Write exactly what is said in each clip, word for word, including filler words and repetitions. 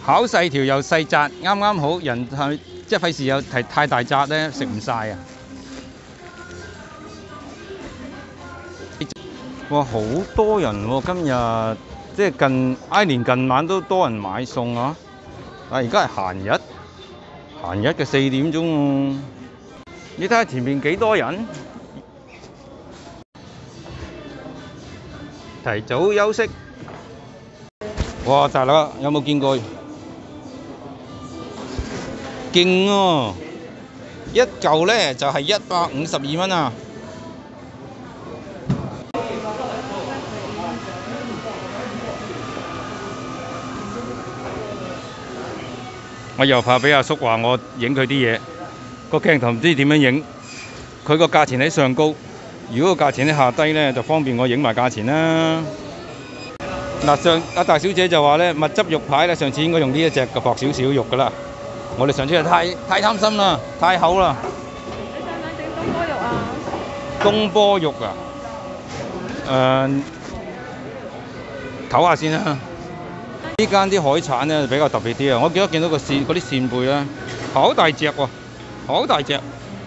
巧細條又細紮，啱啱好，人係即係費事有太太大紮咧，食唔晒啊！哇，好多人喎、今日即係近挨年近晚都多人買餸啊！啊，而家係閒日，閒日嘅四點鐘喎、你睇下前面幾多人？提早休息。哇！大佬有冇見過？勁喎！一嚿咧就係一百五十二蚊啊！我又怕俾阿叔話我影佢啲嘢，個鏡頭唔知點樣影。佢個價錢喺上高，如果個價錢喺下低咧，就方便我影埋價錢啦。嗱，上阿大小姐就話咧，蜜汁肉排咧，上次應該用呢一隻嘅薄少少肉噶啦。我哋上次係太太貪心啦，太厚啦。 你想唔想整東坡肉啊？ 東坡肉啊，誒、唞下先啦。呢間啲海產咧比較特別啲啊，我記得見到個扇嗰啲扇貝咧，好大隻喎，好大隻。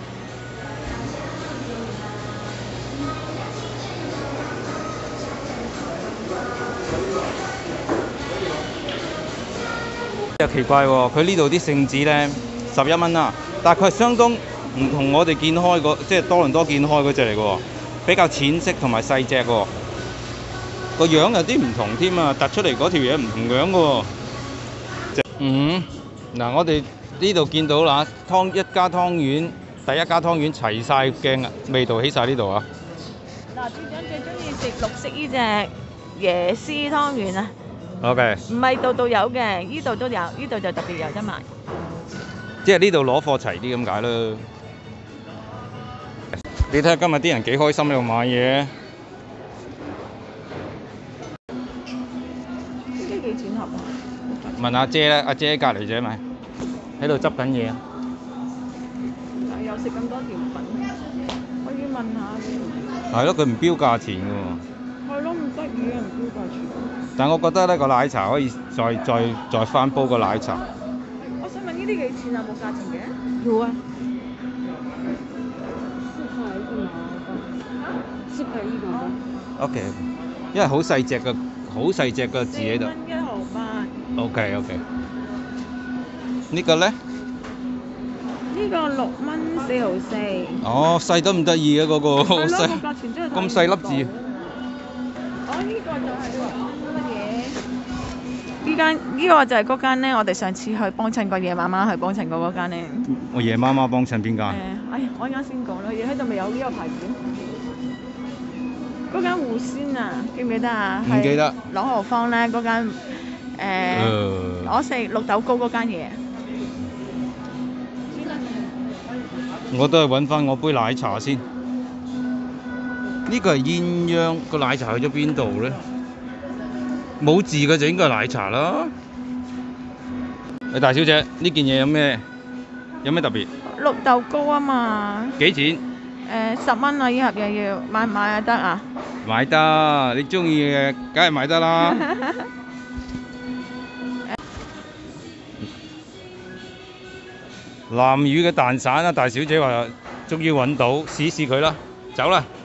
又奇怪喎，佢呢度啲聖子咧十一蚊啦，但係佢係相當唔同我哋見開嗰即係多倫多見開嗰只嚟嘅喎，比較淺色同埋細隻喎，個樣有啲唔同添啊，突出嚟嗰條嘢唔同樣嘅喎。嗯，嗱，我哋呢度見到啦，湯一家湯圓，第一家湯圓齊晒鏡味道起晒呢度啊！ 嗱，隊長最中意食綠色呢隻椰絲湯圓啊！ OK， 唔係度度有嘅，呢度都有，呢度就特別有得賣。 即係呢度攞貨齊啲咁解咯。你睇下今日啲人幾開心喺度買嘢。 呢啲幾錢盒啊？ 問阿姐咧，阿姐隔離姐咪喺度執緊嘢啊！ 又食咁多甜品，我要問下先。 係咯，佢唔標價錢嘅喎。 係咯，唔得意啊，唔標價錢。 但我覺得呢個奶茶可以再再再翻煲個奶茶。 我想問呢啲幾錢啊？冇價錢嘅？有啊。四塊一個。 O K， 因為好細隻嘅，好細隻嘅字喺度。 四蚊一毫八。 O K O K。呢個咧？ 呢個六蚊四毫四。 哦，細得唔得意嘅嗰個，好係咯， 細， 個價錢真係咁細粒字。 哦，呢個就係乜嘢？呢間呢個就係嗰間咧，我哋上次去幫襯過夜媽媽去幫襯過嗰間咧。 我夜媽媽幫襯邊間？ 誒，哎呀，我啱先講啦，而喺度未有呢個牌子。嗰間湖鮮啊，記唔記得啊？ 唔記得。 朗豪坊咧嗰間誒，我食綠豆糕嗰間嘢。 我都係揾翻我杯奶茶先。呢個係鴛鴦，個奶茶去咗邊度咧？冇字嘅就應該係奶茶啦。誒，大小姐，呢件嘢有咩有咩特別？ 綠豆糕啊嘛。 幾錢？ 誒，十蚊啊！呢盒嘢要買唔買啊？得啊？ 買得，你中意嘅梗係買得啦。南乳嘅蛋散啊，大小姐話終於揾到，試試佢啦，走啦！